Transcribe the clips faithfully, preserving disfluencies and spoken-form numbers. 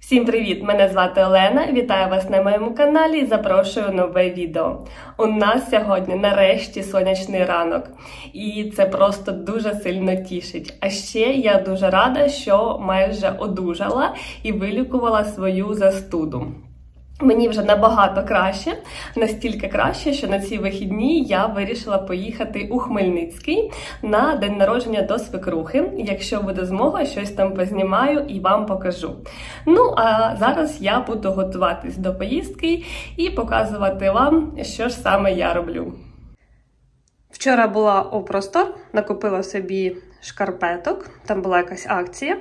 Всім привіт! Мене звати Олена, вітаю вас на моєму каналі і запрошую нове відео. У нас сьогодні нарешті сонячний ранок, і це просто дуже сильно тішить. А ще я дуже рада, що майже одужала і вилікувала свою застуду. Мені вже набагато краще, настільки краще, що на ці вихідні я вирішила поїхати у Хмельницький на день народження до свекрухи. Якщо буде змога, щось там познімаю і вам покажу. Ну, а зараз я буду готуватись до поїздки і показувати вам, що ж саме я роблю. Вчора була у Простор, накупила собі шкарпеток, там була якась акція.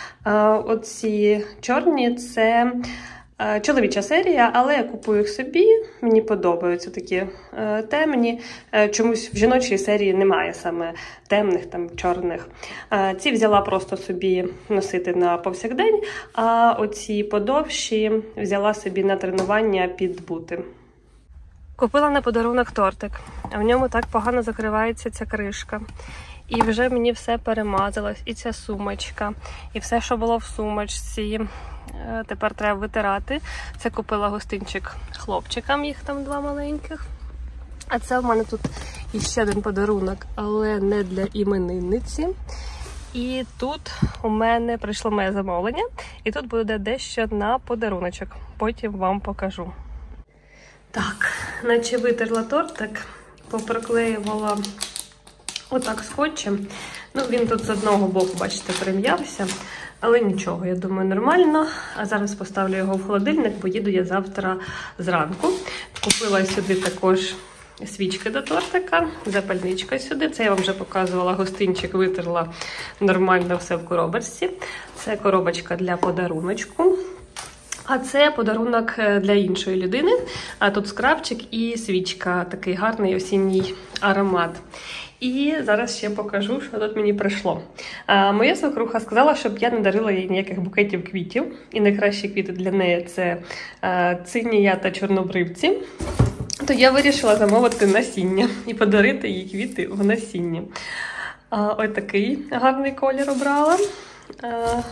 Оці чорні – це чоловіча серія, але я купую їх собі, мені подобаються такі е, темні. Е, чомусь в жіночій серії немає саме темних, там, чорних. Е, ці взяла просто собі носити на повсякдень, а оці подовші взяла собі на тренування підбути. Купила на подарунок тортик, а в ньому так погано закривається ця кришка. І вже мені все перемазалось, і ця сумочка, і все, що було в сумочці. Тепер треба витирати. Це купила гостинчик хлопчикам, їх там два маленьких. А це в мене тут іще один подарунок, але не для іменинниці. І тут у мене прийшло моє замовлення, і тут буде дещо на подаруночок. Потім вам покажу. Так, наче витерла тортик, попроклеювала отак скотчем. Ну, він тут з одного боку, бачите, прим'явся. Але нічого, я думаю, нормально. А зараз поставлю його в холодильник, бо їду я завтра зранку. Купила сюди також свічки до тортика, запальничка сюди. Це я вам вже показувала, гостинчик витерла нормально все в коробочці. Це коробочка для подаруночку. А це подарунок для іншої людини. А тут скрабчик і свічка, такий гарний осінній аромат. І зараз ще покажу, що тут мені прийшло. А, моя свекруха сказала, щоб я не дарила їй ніяких букетів квітів. І найкращі квіти для неї – це а, цинія та чорнобривці. То я вирішила замовити насіння і подарити їй квіти в насінні. А, ось такий гарний колір обрала. А,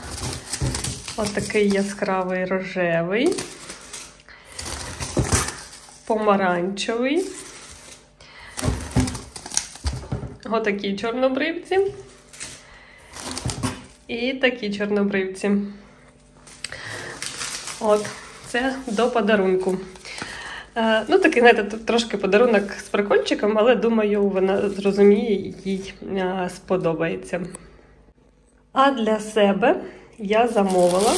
ось такий яскравий рожевий, помаранчевий. Ось такі чорнобривці. І такі чорнобривці. От, це до подарунку. Е, ну, такий, знаєте, тут трошки подарунок з прикольчиком, але, думаю, вона зрозуміє, їй е, сподобається. А для себе я замовила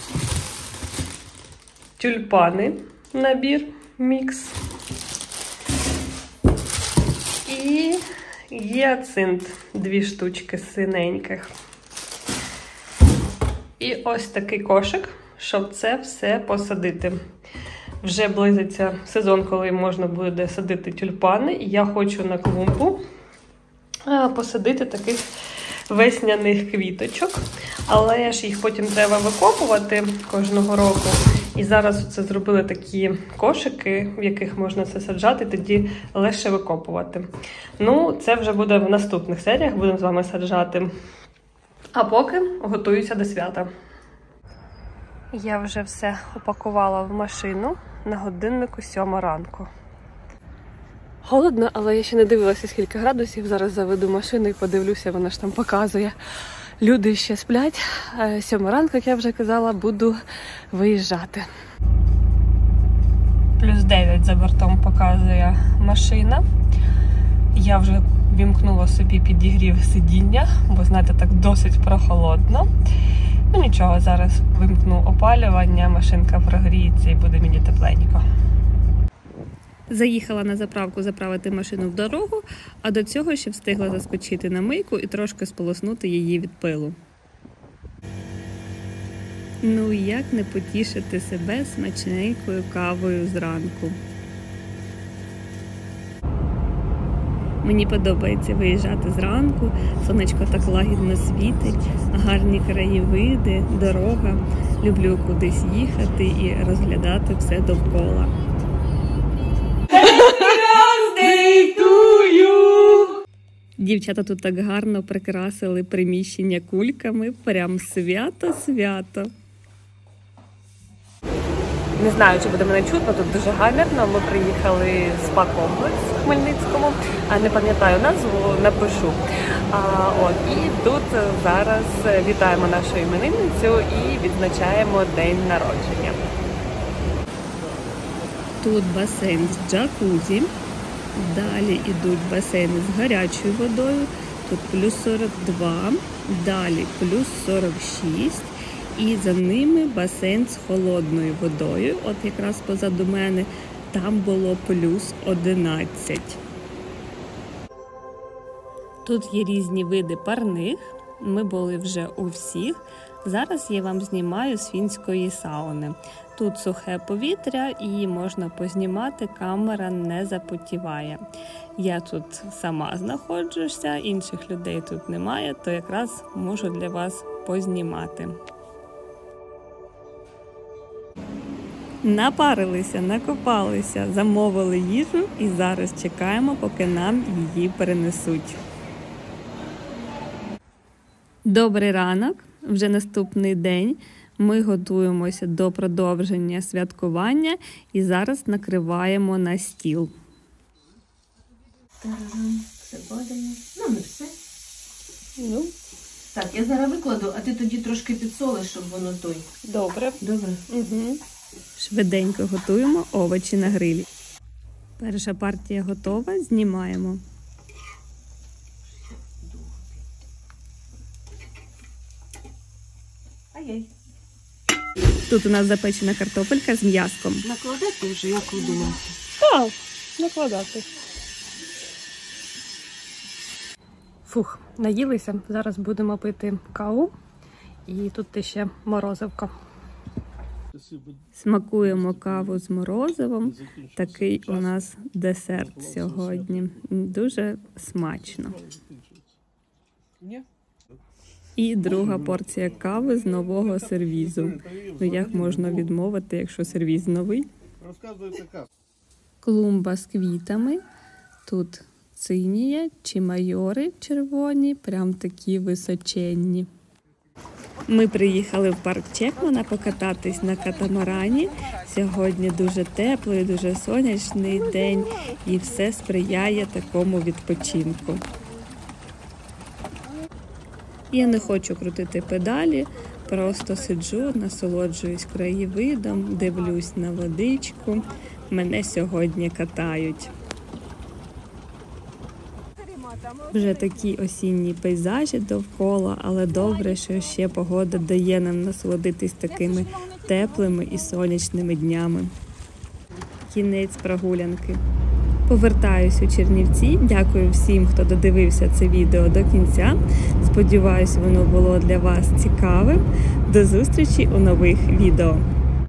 тюльпани, набір, мікс. І гіацинт, дві штучки синеньких. І ось такий кошик, щоб це все посадити. Вже близиться сезон, коли можна буде садити тюльпани. І я хочу на клумбу посадити таких весняних квіточок. Але ж їх потім треба викопувати кожного року. І зараз це зробили такі кошики, в яких можна це саджати, тоді легше викопувати. Ну, це вже буде в наступних серіях, будемо з вами саджати. А поки готуюся до свята. Я вже все упакувала в машину, на годиннику сьома ранку. Холодно, але я ще не дивилася, скільки градусів. Зараз заведу машину і подивлюся, вона ж там показує. Люди ще сплять. Сьома ранку, як я вже казала, буду виїжджати. Плюс дев'ять за бортом показує машина. Я вже вімкнула собі підігрів сидіння, бо, знаєте, так досить прохолодно. Ну нічого, зараз вимкну опалювання, машинка прогріється і буде мені тепленько. Заїхала на заправку заправити машину в дорогу, а до цього ще встигла заскочити на мийку і трошки сполоснути її від пилу. Ну як не потішити себе смачненькою кавою зранку. Мені подобається виїжджати зранку, сонечко так лагідно світить, гарні краєвиди, дорога. Люблю кудись їхати і розглядати все довкола. Дівчата тут так гарно прикрасили приміщення кульками, прям свято-свято. Не знаю, чи буде мене чутно, тут дуже гамірно. Ми приїхали в спа-комплекс в Хмельницькому, а не пам'ятаю назву, напишу. А, от, і тут зараз вітаємо нашу іменинницю і відзначаємо день народження. Тут басейн з джакузі, далі йдуть басейни з гарячою водою, тут плюс сорок два, далі плюс сорок шість. І за ними басейн з холодною водою. От якраз позаду мене там було плюс одинадцять. Тут є різні види парних. Ми були вже у всіх. Зараз я вам знімаю з фінської сауни. Тут сухе повітря і можна познімати, камера не запотіває. Я тут сама знаходжуся, інших людей тут немає, то якраз можу для вас познімати. Напарилися, накопалися, замовили їжу і зараз чекаємо, поки нам її перенесуть. Добрий ранок, вже наступний день. Ми готуємося до продовження святкування і зараз накриваємо на стіл. Тарарам, все кладемо. Ну, не все. Ну, так, я зараз викладу, а ти тоді трошки підсолиш, щоб воно той. Добре. Добре? Угу. Швиденько готуємо овочі на грилі. Перша партія готова, знімаємо. Ай-яй. Тут у нас запечена картопелька з м'яском. Накладати вже, як ви думаєте? Так, накладати. Фух, наїлися. Зараз будемо пити каву. І тут ще морозивка. Смакуємо каву з морозивом. Такий у нас десерт сьогодні. Дуже смачно. І друга порція кави з нового сервізу. Ну як можна відмовити, якщо сервіз новий? Клумба з квітами. Тут цинія чи майори червоні, прям такі височенні. Ми приїхали в парк Чекмана покататись на катамарані. Сьогодні дуже теплий, дуже сонячний день і все сприяє такому відпочинку. Я не хочу крутити педалі, просто сиджу, насолоджуюсь краєвидом, дивлюсь на водичку. Мене сьогодні катають. Вже такі осінні пейзажі довкола, але добре, що ще погода дає нам насолодитись такими теплими і сонячними днями. Кінець прогулянки. Повертаюсь у Чернівці. Дякую всім, хто додивився це відео до кінця. Сподіваюсь, воно було для вас цікавим. До зустрічі у нових відео.